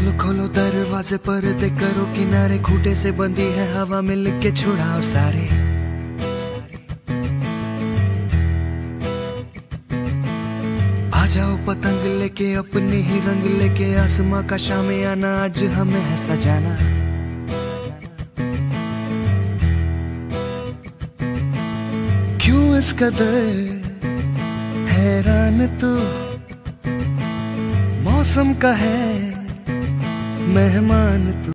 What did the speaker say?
खोलो खोलो दरवाजे पर्दे करो किनारे, खूटे से बंदी है हवा मिल के छुड़ाओ सारे। आ जाओ पतंग लेके अपने ही रंग लेके, आसमां का शामियाना आज हमें है सजाना। क्यों इस कदर हैरान तू, मौसम का है मेहमान तू।